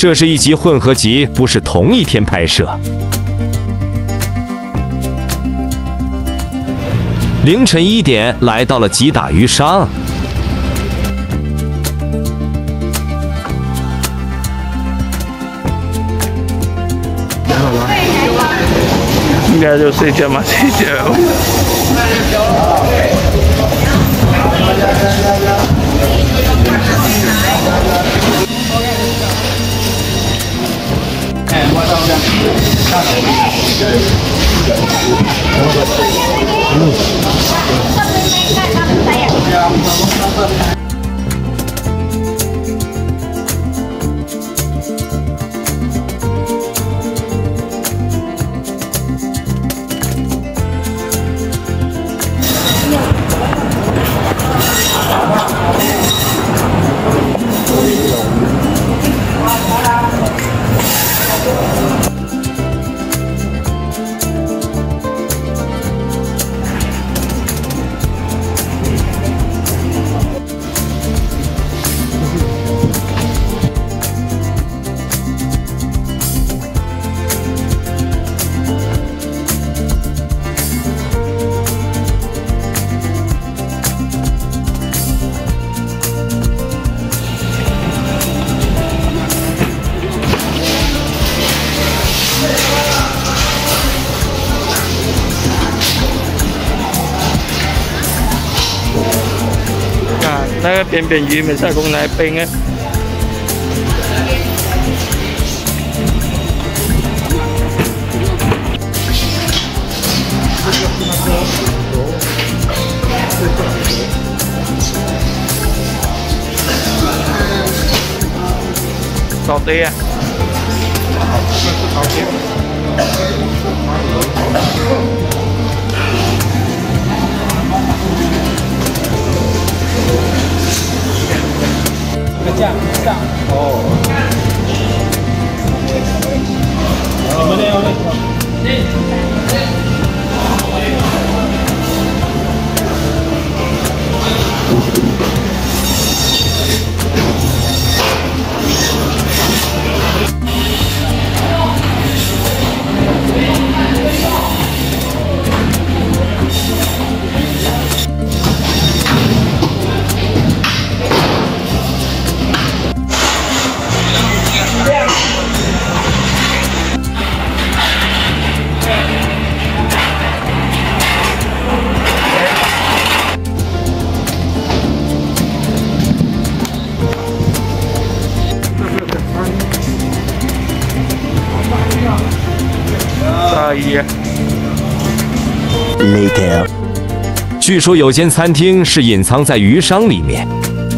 这是一集混合集，不是同一天拍摄。凌晨1点，来到了吉打鱼商。 应该就睡觉嘛，睡觉。那个扁扁鱼，咪真係咁奶冰嘅。落地啊！这样哦。你们呢？ Later， 据说有间餐厅是隐藏在鱼商里面。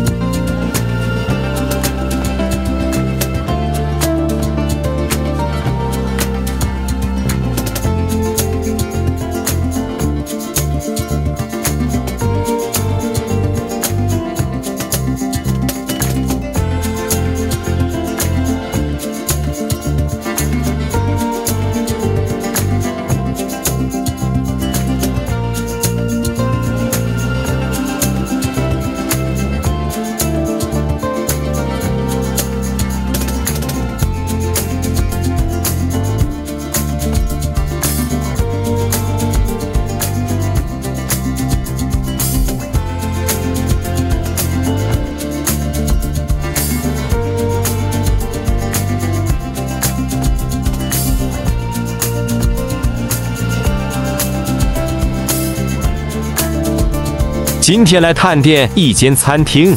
今天来探店一间餐厅，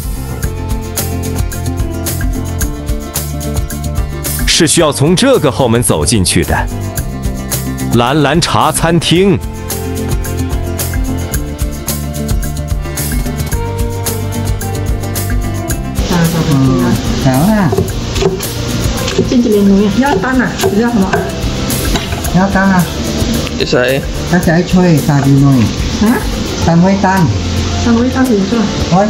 是需要从这个后门走进去的。蓝蓝茶餐厅， 好啊， 进去连nuôi nhớ tan à, nhớ không ạ? nhớ tan à? Cái gì? Cái trái chuối xà đi nuôi. Hả? Tan với tan. Tan với tan thì sao? Thôi.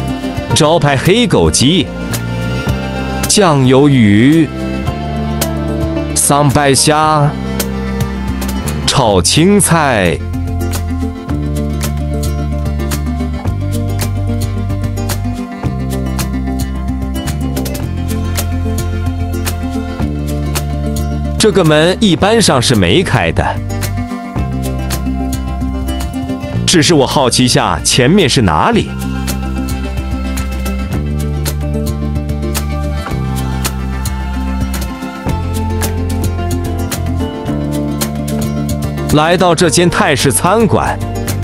招牌黑狗鸡、酱油鱼、 桑白虾，炒青菜。这个门一般上是没开的，只是我好奇下前面是哪里。来到这间泰式餐馆，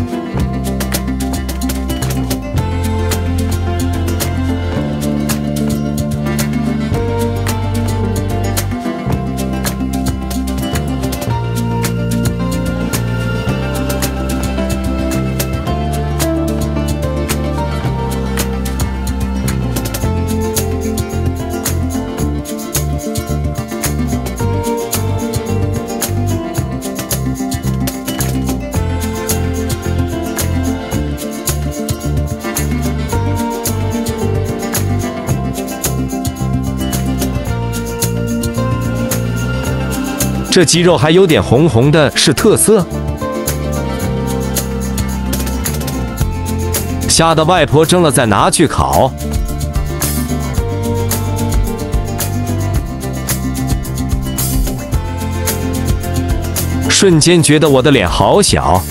这鸡肉还有点红红的，是特色。虾的外婆蒸了再拿去烤。瞬间觉得我的脸好小。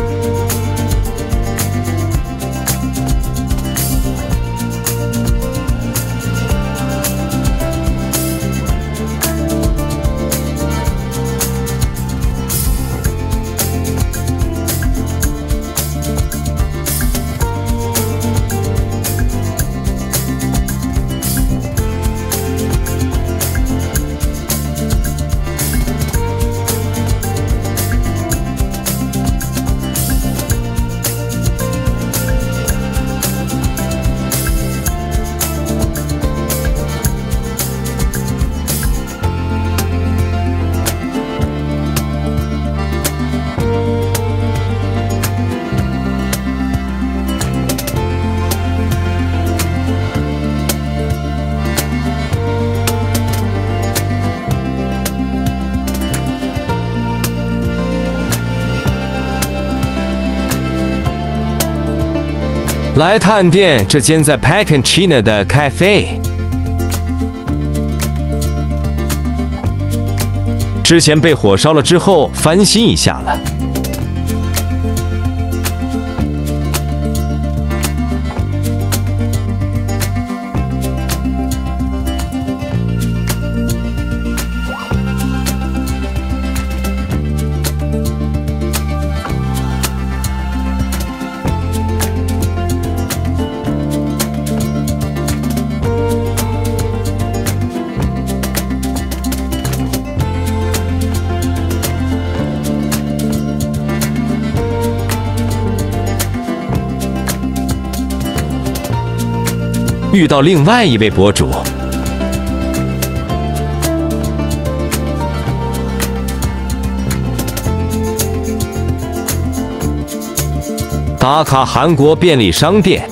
来探店这间在 Peccancina 的 Cafe。之前被火烧了之后，翻新一下了。遇到另外一位博主，打卡韩国便利商店。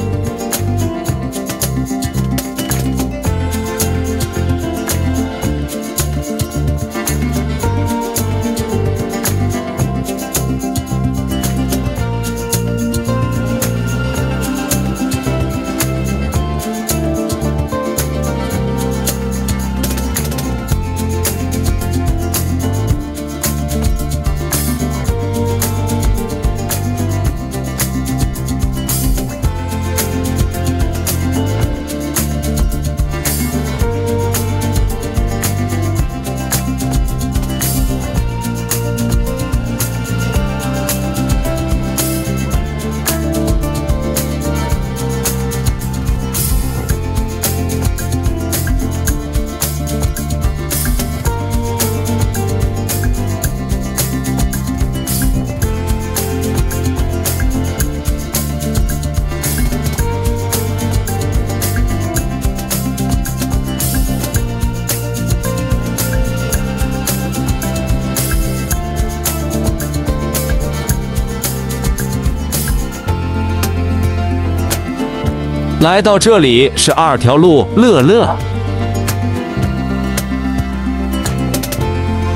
来到这里是2条路乐乐。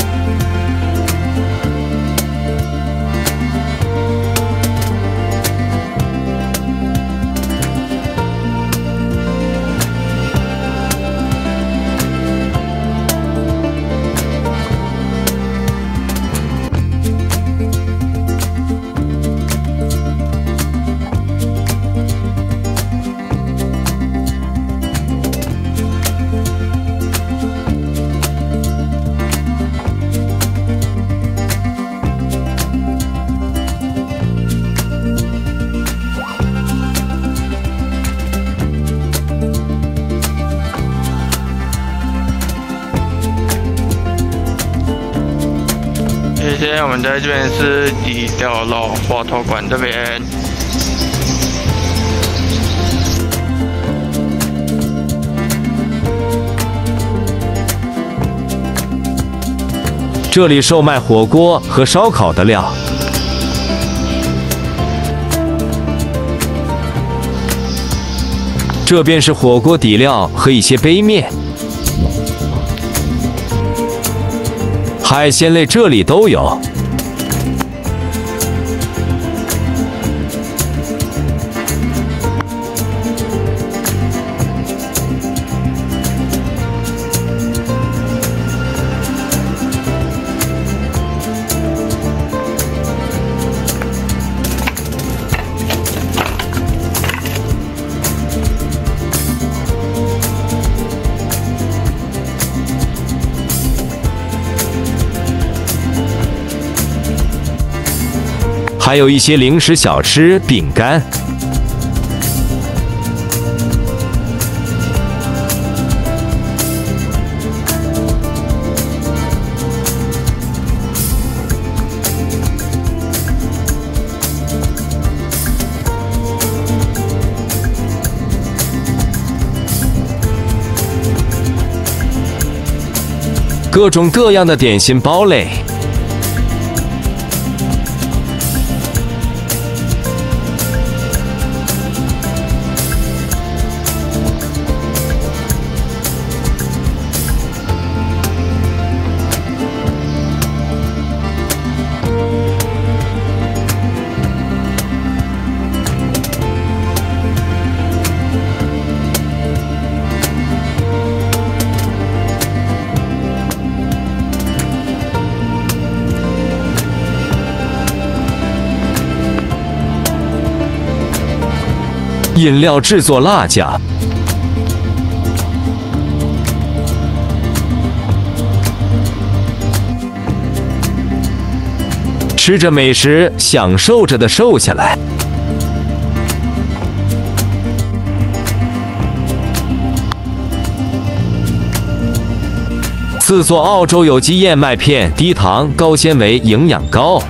天我们在这边是底条路华佗馆这边。 这里售卖火锅和烧烤的料。这边是火锅底料和一些杯面。海鲜类这里都有。还有一些零食、小吃、饼干。各种各样的点心包类。饮料制作辣酱，吃着美食，享受着的瘦下来。自做澳洲有机燕麦片，低糖、高纤维，营养高。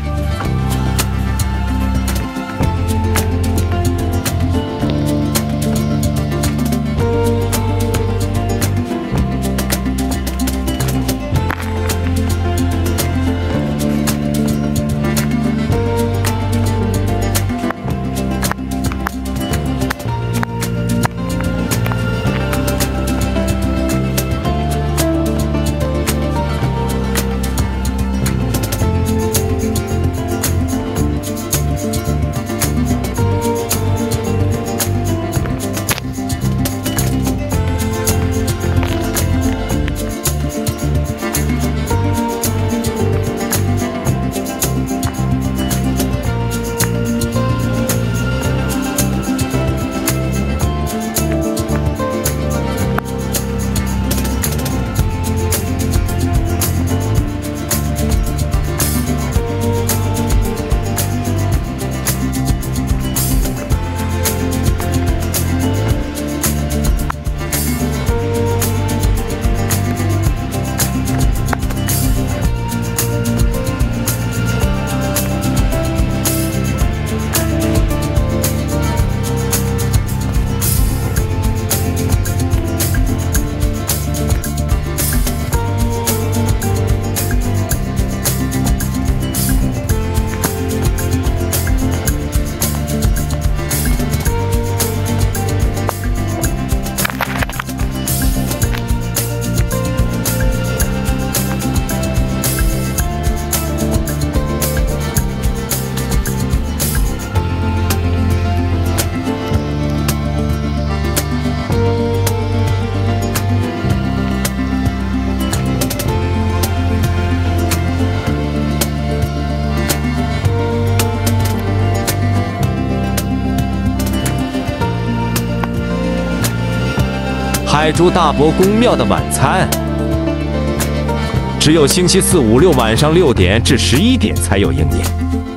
海珠大伯公庙的晚餐，只有星期四、5、6晚上6点至11点才有营业。